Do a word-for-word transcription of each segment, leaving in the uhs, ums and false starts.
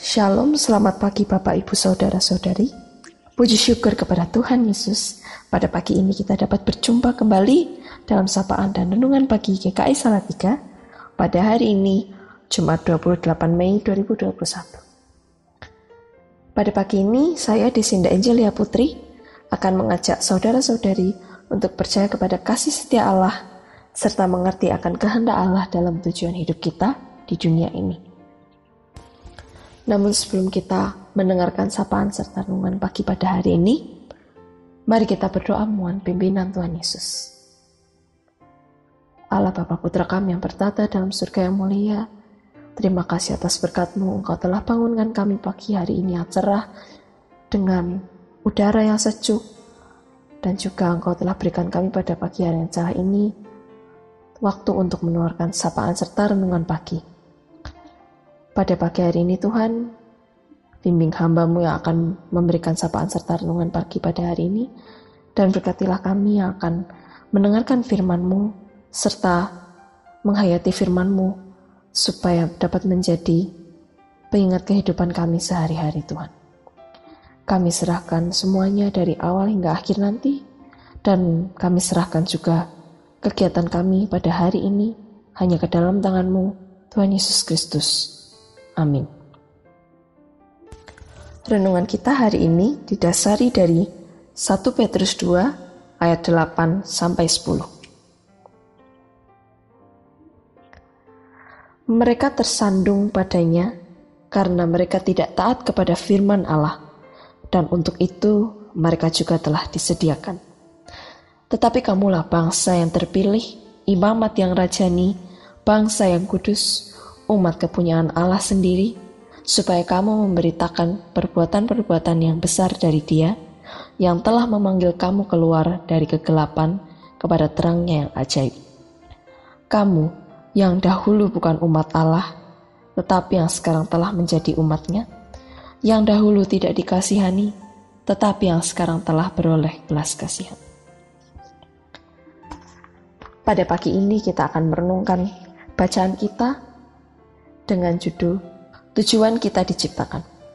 Shalom, selamat pagi Bapak Ibu Saudara-saudari. Puji syukur kepada Tuhan Yesus. Pada pagi ini kita dapat berjumpa kembali dalam sapaan dan renungan pagi G K I Salatiga pada hari ini, Jumat dua puluh delapan Mei dua ribu dua puluh satu. Pada pagi ini, saya Desinda Angelia Putri akan mengajak saudara-saudari untuk percaya kepada kasih setia Allah serta mengerti akan kehendak Allah dalam tujuan hidup kita di dunia ini. Namun sebelum kita mendengarkan sapaan serta renungan pagi pada hari ini, mari kita berdoa mohon pimpinan Tuhan Yesus. Allah Bapa Putra kami yang bertata dalam surga yang mulia, terima kasih atas berkat-Mu, Engkau telah bangunkan kami pagi hari ini yang cerah dengan udara yang sejuk, dan juga Engkau telah berikan kami pada pagi hari yang cerah ini waktu untuk mengeluarkan sapaan serta renungan pagi. Pada pagi hari ini Tuhan, bimbing hamba-Mu yang akan memberikan sapaan serta renungan pagi pada hari ini, dan berkatilah kami yang akan mendengarkan firman-Mu, serta menghayati firman-Mu, supaya dapat menjadi pengingat kehidupan kami sehari-hari Tuhan. Kami serahkan semuanya dari awal hingga akhir nanti, dan kami serahkan juga kegiatan kami pada hari ini hanya ke dalam tangan-Mu, Tuhan Yesus Kristus. Amin. Renungan kita hari ini didasari dari satu Petrus dua ayat delapan sampai sepuluh. Mereka tersandung padanya karena mereka tidak taat kepada firman Allah, dan untuk itu mereka juga telah disediakan. Tetapi kamulah bangsa yang terpilih, imamat yang rajani, bangsa yang kudus, umat kepunyaan Allah sendiri, supaya kamu memberitakan perbuatan-perbuatan yang besar dari Dia, yang telah memanggil kamu keluar dari kegelapan kepada terangnya yang ajaib. Kamu yang dahulu bukan umat Allah, tetapi yang sekarang telah menjadi umat-Nya, yang dahulu tidak dikasihani, tetapi yang sekarang telah beroleh belas kasihan. Pada pagi ini kita akan merenungkan bacaan kita dengan judul Tujuan Kita Diciptakan.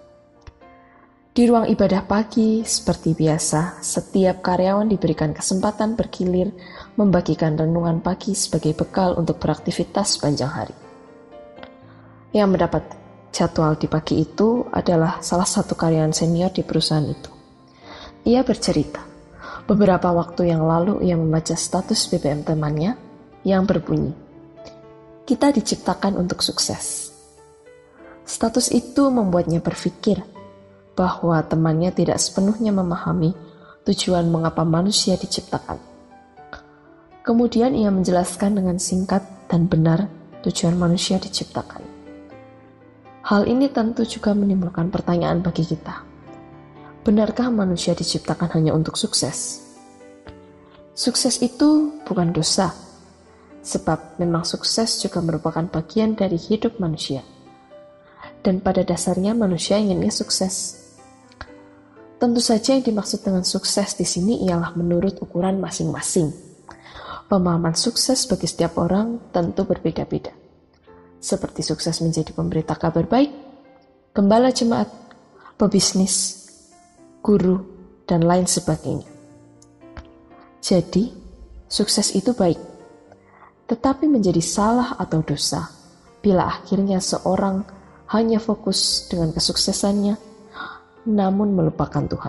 Di ruang ibadah pagi, seperti biasa, setiap karyawan diberikan kesempatan bergilir membagikan renungan pagi sebagai bekal untuk beraktivitas sepanjang hari. Yang mendapat jadwal di pagi itu adalah salah satu karyawan senior di perusahaan itu. Ia bercerita, beberapa waktu yang lalu ia membaca status B B M temannya yang berbunyi, "Kita diciptakan untuk sukses." Status itu membuatnya berpikir bahwa temannya tidak sepenuhnya memahami tujuan mengapa manusia diciptakan. Kemudian ia menjelaskan dengan singkat dan benar tujuan manusia diciptakan. Hal ini tentu juga menimbulkan pertanyaan bagi kita. Benarkah manusia diciptakan hanya untuk sukses? Sukses itu bukan dosa, sebab memang sukses juga merupakan bagian dari hidup manusia. Dan pada dasarnya manusia inginnya sukses. Tentu saja yang dimaksud dengan sukses di sini ialah menurut ukuran masing-masing. Pemahaman sukses bagi setiap orang tentu berbeda-beda. Seperti sukses menjadi pemberita kabar baik, gembala jemaat, pebisnis, guru, dan lain sebagainya. Jadi, sukses itu baik, tetapi menjadi salah atau dosa bila akhirnya seorang hanya fokus dengan kesuksesannya, namun melupakan Tuhan.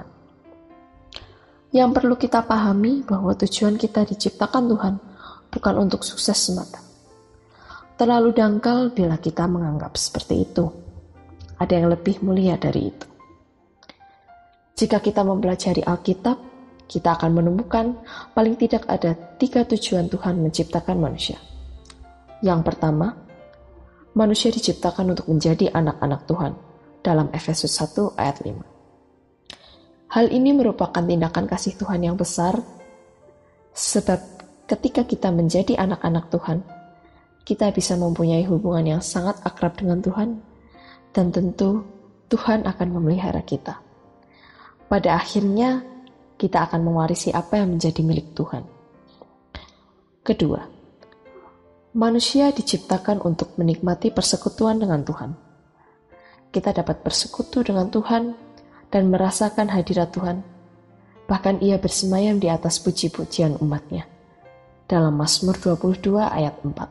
Yang perlu kita pahami bahwa tujuan kita diciptakan Tuhan bukan untuk sukses semata. Terlalu dangkal bila kita menganggap seperti itu. Ada yang lebih mulia dari itu. Jika kita mempelajari Alkitab, kita akan menemukan paling tidak ada tiga tujuan Tuhan menciptakan manusia. Yang pertama, manusia diciptakan untuk menjadi anak-anak Tuhan dalam Efesus satu ayat lima. Hal ini merupakan tindakan kasih Tuhan yang besar, sebab ketika kita menjadi anak-anak Tuhan, kita bisa mempunyai hubungan yang sangat akrab dengan Tuhan, dan tentu Tuhan akan memelihara kita. Pada akhirnya, kita akan mewarisi apa yang menjadi milik Tuhan. Kedua, manusia diciptakan untuk menikmati persekutuan dengan Tuhan. kita dapat bersekutu dengan Tuhan dan merasakan hadirat Tuhan. Bahkan ia bersemayam di atas puji-pujian umatnya. Dalam Mazmur dua puluh dua ayat empat.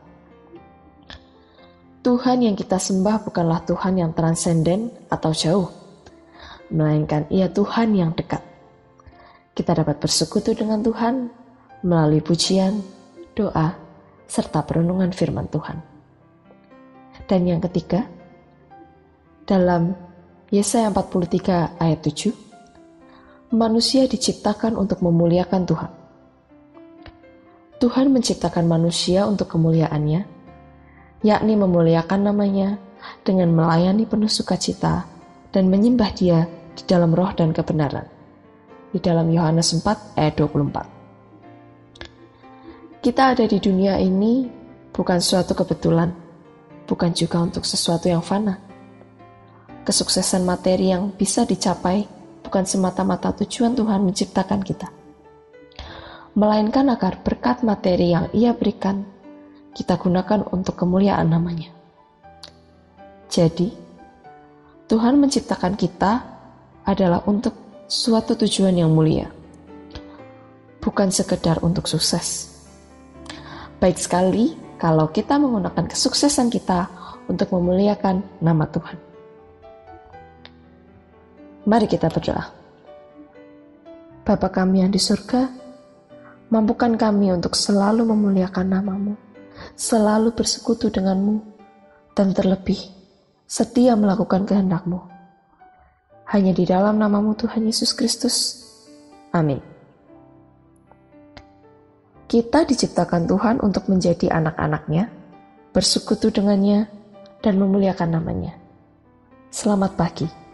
Tuhan yang kita sembah bukanlah Tuhan yang transenden atau jauh, melainkan ia Tuhan yang dekat. Kita dapat bersekutu dengan Tuhan melalui pujian, doa, serta perenungan firman Tuhan. Dan yang ketiga, dalam Yesaya empat puluh tiga ayat tujuh, manusia diciptakan untuk memuliakan Tuhan. Tuhan menciptakan manusia untuk kemuliaannya, yakni memuliakan namanya dengan melayani penuh sukacita dan menyembah Dia di dalam roh dan kebenaran. Di dalam Yohanes empat ayat dua puluh empat. Kita ada di dunia ini bukan suatu kebetulan, bukan juga untuk sesuatu yang fana. Kesuksesan materi yang bisa dicapai bukan semata-mata tujuan Tuhan menciptakan kita, melainkan agar berkat materi yang Ia berikan, kita gunakan untuk kemuliaan namanya. Jadi, Tuhan menciptakan kita adalah untuk suatu tujuan yang mulia, bukan sekedar untuk sukses. Baik sekali kalau kita menggunakan kesuksesan kita untuk memuliakan nama Tuhan. Mari kita berdoa. Bapa kami yang di surga, mampukan kami untuk selalu memuliakan nama-Mu, selalu bersekutu dengan-Mu, dan terlebih setia melakukan kehendak-Mu. Hanya di dalam nama-Mu Tuhan Yesus Kristus. Amin. Kita diciptakan Tuhan untuk menjadi anak-anak-Nya, bersekutu dengan-Nya, dan memuliakan nama-Nya. Selamat pagi.